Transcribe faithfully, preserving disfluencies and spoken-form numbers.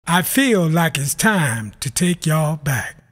I feel like it's time to take y'all back.